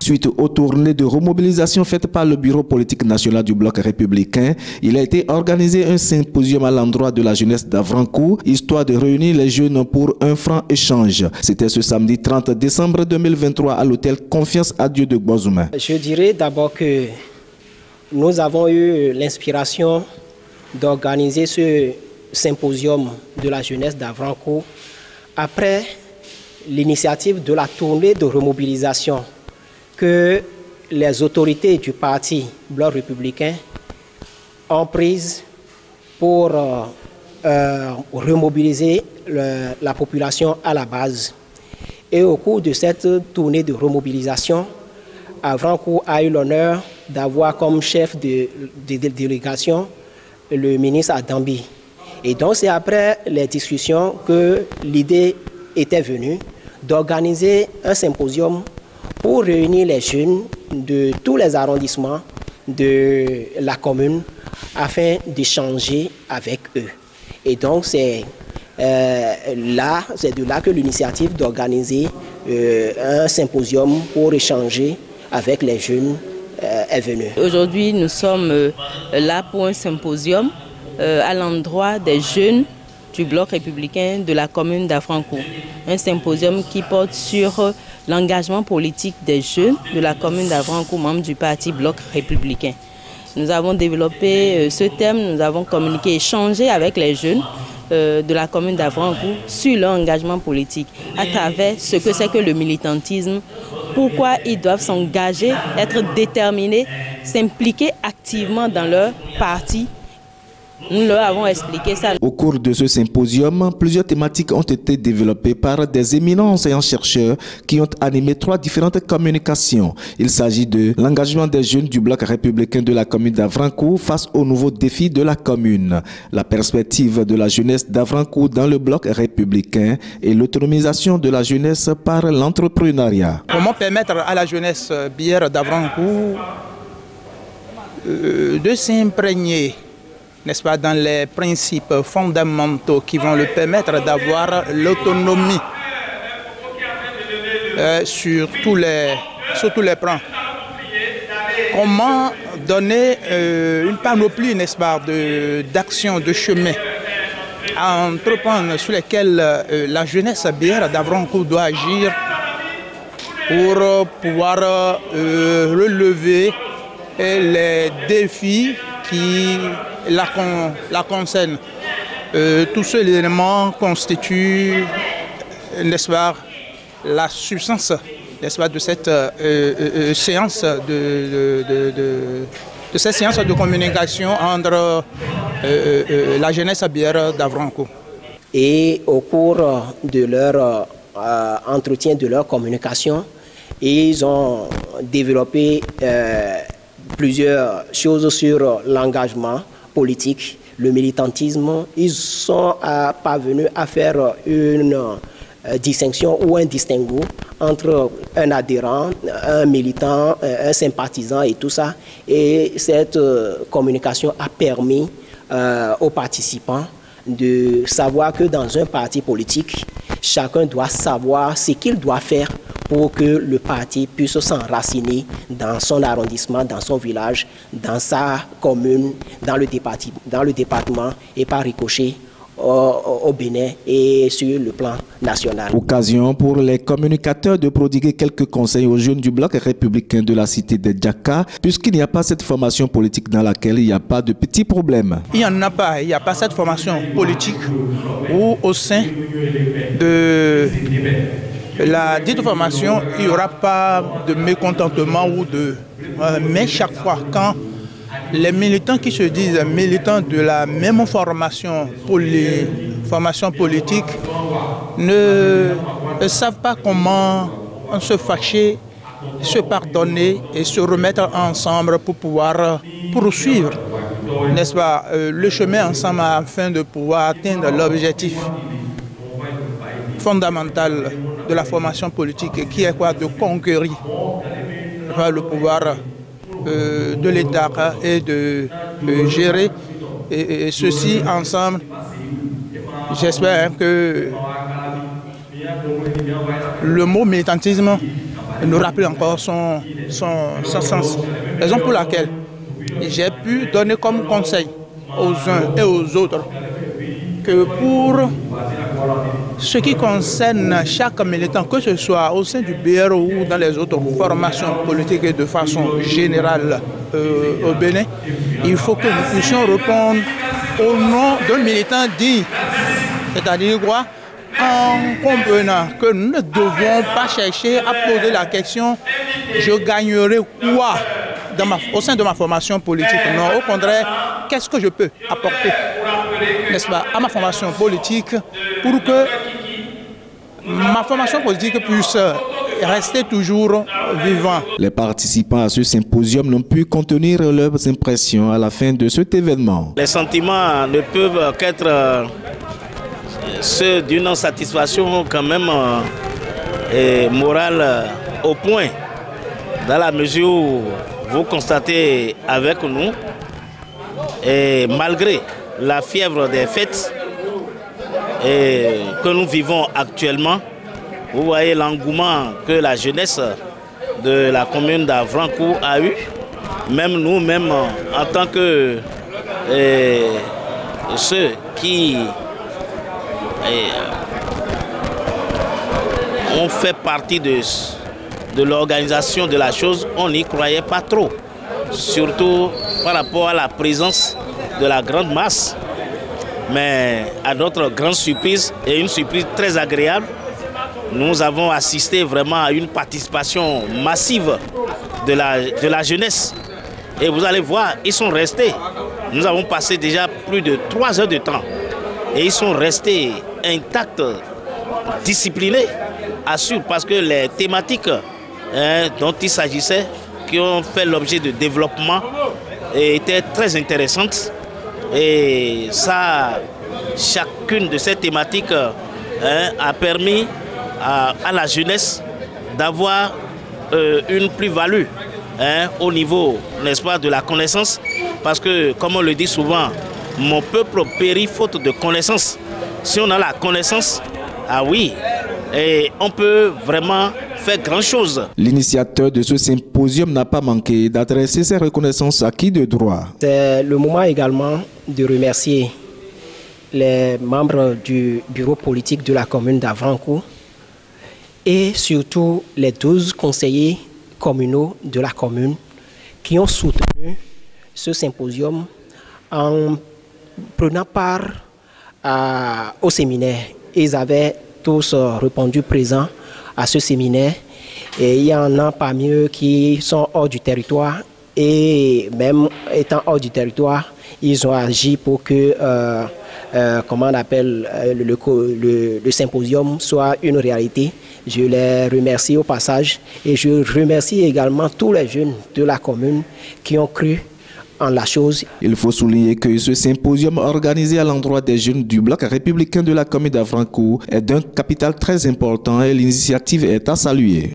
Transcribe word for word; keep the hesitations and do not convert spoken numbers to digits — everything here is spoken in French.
Suite aux tournées de remobilisation faites par le Bureau politique national du Bloc républicain, il a été organisé un symposium à l'endroit de la jeunesse d'Avrancourt, histoire de réunir les jeunes pour un franc échange. C'était ce samedi trente décembre deux mille vingt-trois à l'hôtel Confiance à Dieu de Gbozouma. Je dirais d'abord que nous avons eu l'inspiration d'organiser ce symposium de la jeunesse d'Avrancourt après l'initiative de la tournée de remobilisation que les autorités du parti Bloc républicain ont prise pour euh, euh, remobiliser le, la population à la base. Et au cours de cette tournée de remobilisation, Avrancourt a eu l'honneur d'avoir comme chef de, de, de délégation le ministre Adambi. Et donc c'est après les discussions que l'idée était venue d'organiser un symposium pour réunir les jeunes de tous les arrondissements de la commune afin d'échanger avec eux. Et donc c'est euh, là, c'est de là que l'initiative d'organiser euh, un symposium pour échanger avec les jeunes euh, est venue. Aujourd'hui, nous sommes euh, là pour un symposium euh, à l'endroit des jeunes du Bloc républicain de la commune d'Avrancourt. Un symposium qui porte sur l'engagement politique des jeunes de la commune d'Avrancourt, membres du parti Bloc républicain. Nous avons développé ce thème, nous avons communiqué, échangé avec les jeunes euh, de la commune d'Avrancourt sur leur engagement politique, à travers ce que c'est que le militantisme, pourquoi ils doivent s'engager, être déterminés, s'impliquer activement dans leur parti. Nous leur avons expliqué ça. Au cours de ce symposium, plusieurs thématiques ont été développées par des éminents enseignants-chercheurs qui ont animé trois différentes communications. Il s'agit de l'engagement des jeunes du Bloc républicain de la commune d'Avrancourt face aux nouveaux défis de la commune, la perspective de la jeunesse d'Avrancourt dans le Bloc républicain et l'autonomisation de la jeunesse par l'entrepreneuriat. Comment permettre à la jeunesse bière d'Avrancourt euh, de s'imprégner, n'est-ce pas, dans les principes fondamentaux qui vont le permettre d'avoir l'autonomie euh, sur, tous les, sur tous les plans. Comment donner euh, une panoplie, n'est-ce pas, d'actions, de, de chemins à entreprendre sur lesquels euh, la jeunesse bière d'Avrancourt doit agir pour euh, pouvoir euh, relever euh, les défis qui la, con, la concerne. Euh, tous ces éléments constituent, n'est-ce pas, la substance, n'est-ce pas, de cette euh, euh, séance de, de, de, de, de cette séance de communication entre euh, euh, la jeunesse bière d'Avrancourt. Et au cours de leur euh, entretien, de leur communication, ils ont développé euh, plusieurs choses sur l'engagement politique, le militantisme. Ils sont euh, parvenus à faire une euh, distinction ou un distinguo entre un adhérent, un militant, un sympathisant et tout ça. Et cette euh, communication a permis euh, aux participants de savoir que dans un parti politique, chacun doit savoir ce qu'il doit faire pour que le parti puisse s'enraciner dans son arrondissement, dans son village, dans sa commune, dans le département, dans le département et par ricochet au, au Bénin et sur le plan national. Occasion pour les communicateurs de prodiguer quelques conseils aux jeunes du Bloc républicain de la cité de Djaka, puisqu'il n'y a pas cette formation politique dans laquelle il n'y a pas de petits problèmes. Il n'y en a pas, il n'y a pas cette formation politique où au sein de la dite formation, il n'y aura pas de mécontentement ou de... Euh, mais chaque fois, quand les militants qui se disent militants de la même formation, poli, formation politique ne, ne savent pas comment se fâcher, se pardonner et se remettre ensemble pour pouvoir poursuivre, n'est-ce pas, euh, le chemin ensemble afin de pouvoir atteindre l'objectif fondamental de la formation politique qui est quoi, de conquérir le pouvoir euh, de l'État et de, de gérer et, et ceci ensemble. J'espère que le mot militantisme nous rappeler encore son, son, son sens. Raison pour laquelle j'ai pu donner comme conseil aux uns et aux autres que pour ce qui concerne chaque militant, que ce soit au sein du B R O ou dans les autres formations politiques et de façon générale euh, au Bénin, il faut que nous puissions répondre au nom d'un militant digne. C'est-à-dire quoi? En comprenant que nous ne devons pas chercher à poser la question « je gagnerai quoi dans ma, au sein de ma formation politique ?» Non, au contraire, qu'est-ce que je peux apporter, n'est-ce pas, à ma formation politique pour que ma formation politique puisse rester toujours vivante. Les participants à ce symposium n'ont pu contenir leurs impressions à la fin de cet événement. Les sentiments ne peuvent qu'être ceux d'une satisfaction quand même et morale au point, dans la mesure où vous constatez avec nous, et malgré la fièvre des fêtes et que nous vivons actuellement, vous voyez l'engouement que la jeunesse de la commune d'Avrancourt a eu. Même nous, même en tant que et, ceux qui et, ont fait partie de, de l'organisation de la chose, on n'y croyait pas trop. Surtout par rapport à la présence de la grande masse. Mais à notre grande surprise, et une surprise très agréable, nous avons assisté vraiment à une participation massive de la, de la jeunesse. Et vous allez voir, ils sont restés. Nous avons passé déjà plus de trois heures de temps. Et ils sont restés intacts, disciplinés, assurés, parce que les thématiques hein, dont il s'agissait, qui ont fait l'objet de développement, étaient très intéressantes. Et ça, chacune de ces thématiques hein, a permis à, à la jeunesse d'avoir euh, une plus-value hein, au niveau, n'est-ce pas, de la connaissance. Parce que, comme on le dit souvent, mon peuple périt faute de connaissance. Si on a la connaissance, ah oui, et on peut vraiment faire grand-chose. L'initiateur de ce symposium n'a pas manqué d'adresser ses reconnaissances acquis de droit. C'est le moment également de remercier les membres du bureau politique de la commune d'Avrancourt et surtout les douze conseillers communaux de la commune qui ont soutenu ce symposium en prenant part à, au séminaire. Ils avaient tous répondu présents à ce séminaire et il y en a parmi eux qui sont hors du territoire et même étant hors du territoire, ils ont agi pour que euh, euh, comment on appelle euh, le, le, le symposium soit une réalité. Je les remercie au passage et je remercie également tous les jeunes de la commune qui ont cru en la chose. Il faut souligner que ce symposium organisé à l'endroit des jeunes du bloc républicain de la commune d'Avrancourt est d'un capital très important et l'initiative est à saluer.